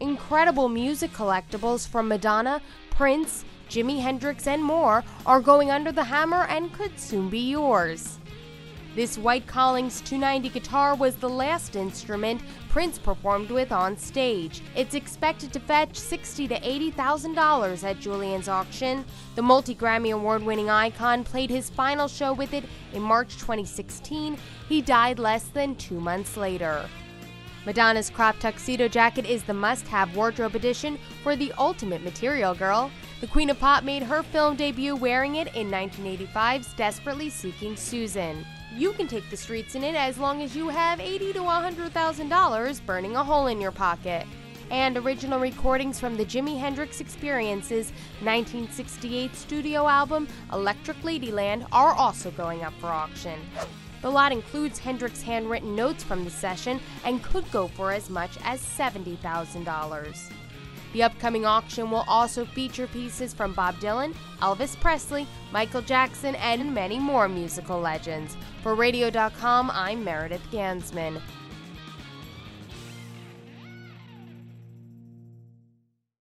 Incredible music collectibles from Madonna, Prince, Jimi Hendrix, and more are going under the hammer and could soon be yours. This white Collings 290 guitar was the last instrument Prince performed with on stage. It's expected to fetch $60,000 to $80,000 at Julien's auction. The multi-Grammy award-winning icon played his final show with it in March 2016. He died less than 2 months later. Madonna's crop tuxedo jacket is the must-have wardrobe edition for the ultimate material girl. The Queen of Pop made her film debut wearing it in 1985's Desperately Seeking Susan. You can take the streets in it as long as you have $80,000 to $100,000 burning a hole in your pocket. And original recordings from the Jimi Hendrix Experience's 1968 studio album, Electric Ladyland, are also going up for auction. The lot includes Hendrix handwritten notes from the session and could go for as much as $70,000. The upcoming auction will also feature pieces from Bob Dylan, Elvis Presley, Michael Jackson, and many more musical legends. For Radio.com, I'm Meredith Gansman.